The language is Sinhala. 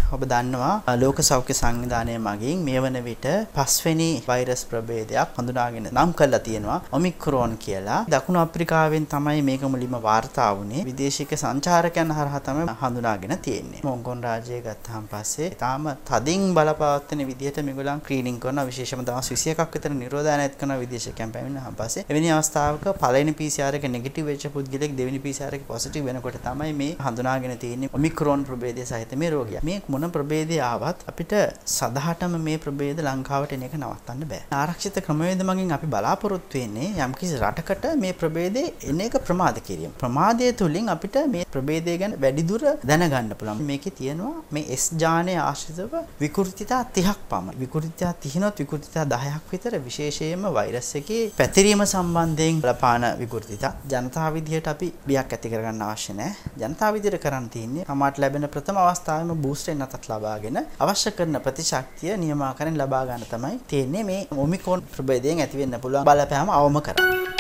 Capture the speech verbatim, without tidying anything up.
ඔබ දන්නවා ලෝක සෞඛ්‍ය සංවිධානය මගින් මේ වන විට පස්වෙනි වෛරස් ප්‍රභේදයක් හඳුනාගෙන නම් කරලා තියෙනවා ඔමික්‍රෝන් කියලා. දකුණු අප්‍රිකාවෙන් තමයි මේක මුලින්ම වාර්තා වුණේ. විදේශික සංචාරකයන් හරහා තමයි හඳුනාගෙන තියෙන්නේ. මොන්ගොන් රාජ්‍යය ගත්තාන් පස්සේ තාම තදින් බලපවත්වන විදිහට මේගොල්ලන් ස්ක්‍රීනින් කරන විශේෂම දවස් විසි එකක් විතර නිරෝධායනයත් කරන විදේශිකයන් පැමිණෙනාන් පස්සේ එවැනි අවස්ථාවක පළවෙනි පී සී ආර් එක නෙගටිව් වෙච්ච පුද්ගලෙක් දෙවෙනි පී සී ආර් එක පොසිටිව් වෙනකොට තමයි මේ හඳුනාගෙන තියෙන්නේ ඔමික්‍රෝන් ප්‍රභේදය සහිත මේ රෝගියා. මේ මොන ප්‍රභේදය ආවත් අපිට සදාටම මේ ප්‍රභේද ලංකාවට එන එක නවත්තන්න බෑ. ආරක්ෂිත ක්‍රමවේද මගින් අපි බලාපොරොත්තු වෙන්නේ යම්කිසි රටකට මේ ප්‍රභේදේ එන එක ප්‍රමාද කිරීම. ප්‍රමාදය තුලින් අපිට මේ ප්‍රභේදය ගැන වැඩි දුර දැනගන්න පුළුවන්. මේකේ තියෙනවා මේ එස් ජානයේ ආශ්‍රිතව විකෘතිතා තිහක් පමණ. විකෘතිතා තිහනොත් විකෘතිතා දහයක් විතර විශේෂයෙන්ම වෛරස් එකේ පැතිරීම සම්බන්ධයෙන් බලපාන විකෘතිතා. ජනතාව විදියට අපි බියක් ඇති කරගන්න අවශ්‍ය නැහැ. ජනතාව විදියට කරන්න තියෙන්නේ සමාජයට ලැබෙන ප්‍රථම අවස්ථාවේම බූස්ටර් එකක් ලබාගෙන අවශ්‍ය කරන ප්‍රතිශක්තිය නියමාකාරයෙන් ලබා ගන්න තමයි තියෙන්නේ මේ ඔමික්‍රෝන් ප්‍රභේදයෙන් ඇති වෙන්න පුළුවන් බලපෑම අවම කරන්නේ.